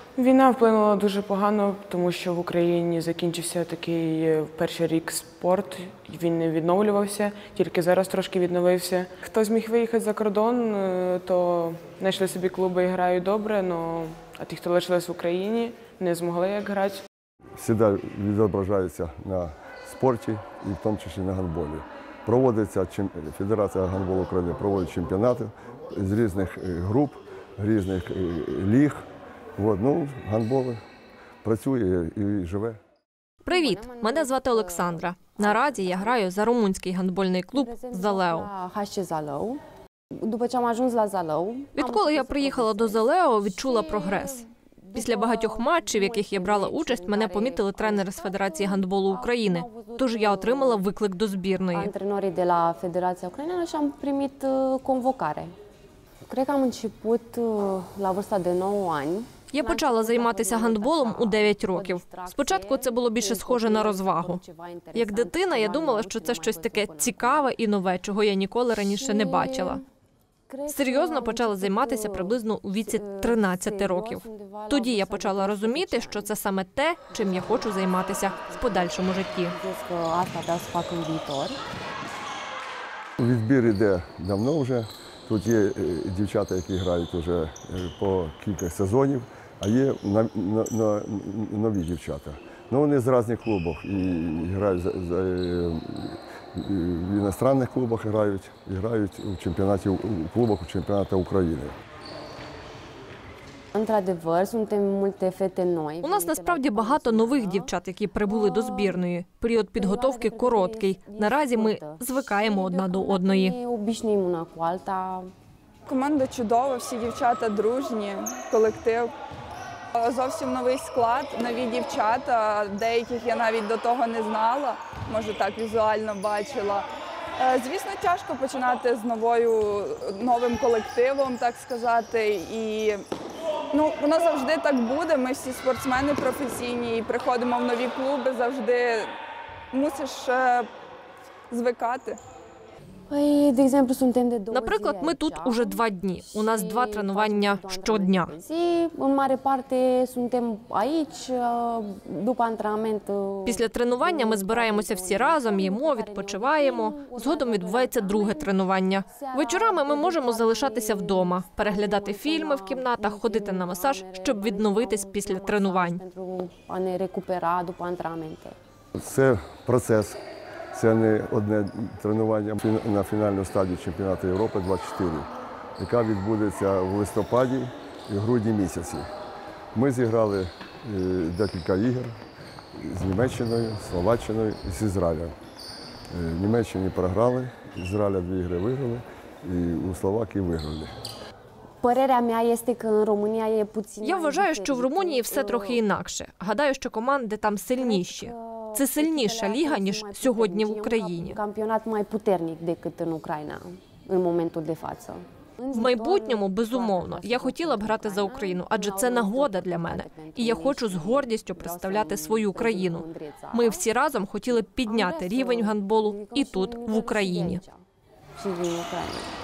Війна вплинула дуже погано, тому що в Україні закінчився такий перший рік спорт, він не відновлювався, тільки зараз трошки відновився. Хто зміг виїхати за кордон, то знайшли собі клуби і грають добре, а ті, хто лишились в Україні, не змогли як грати. Завжди відображається на спорті і в тому числі на гандболі. Проводиться Федерація гандболу України проводить чемпіонати з різних груп, різних ліг. Гандбол працює і живе. Привіт, мене звати Олександра. Наразі я граю за румунський гандбольний клуб «Залео». Відколи я приїхала до «Залео», відчула прогрес. Після багатьох матчів, в яких я брала участь, мене помітили тренери з Федерації гандболу України. Тож я отримала виклик до збірної. Я почала займатися гандболом у 9 років. Спочатку це було більше схоже на розвагу. Як дитина я думала, що це щось таке цікаве і нове, чого я ніколи раніше не бачила. Серйозно почала займатися приблизно у віці 13 років. Тоді я почала розуміти, що це саме те, чим я хочу займатися в подальшому житті. Відбір іде давно вже. Тут є дівчата, які грають вже по кілька сезонів, а є нові дівчата. Вони з різних клубів і грають в іностранних клубах, і грають у клубах чемпіонату України. У нас насправді багато нових дівчат, які прибули до збірної. Період підготовки короткий. Наразі ми звикаємо одна до одної. Команда чудова, всі дівчата дружні, колектив. Зовсім новий склад, нові дівчата, деяких я навіть до того не знала, може так візуально бачила. Звісно, тяжко починати з новим колективом, так сказати. І воно завжди так буде, ми всі спортсмени професійні і приходимо в нові клуби, завжди мусиш звикати. Наприклад, ми тут уже 2 дні. У нас 2 тренування щодня. Після тренування ми збираємося всі разом, їмо, відпочиваємо. Згодом відбувається друге тренування. Вечорами ми можемо залишатися вдома, переглядати фільми в кімнатах, ходити на масаж, щоб відновитись після тренувань. Це процес. Це не одне тренування на фінальну стадію чемпіонату Європи 24, яка відбудеться в листопаді і грудні місяці. Ми зіграли декілька ігор з Німеччиною, Словаччиною і з Ізраїлем. В Німеччині програли, Ізраїля 2 ігри виграли і у Словакії виграли. Я вважаю, що в Румунії все трохи інакше. Гадаю, що команди там сильніші. Це сильніша ліга, ніж сьогодні в Україні. В майбутньому, безумовно, я хотіла б грати за Україну, адже це нагода для мене. І я хочу з гордістю представляти свою країну. Ми всі разом хотіли підняти рівень гандболу і тут, в Україні.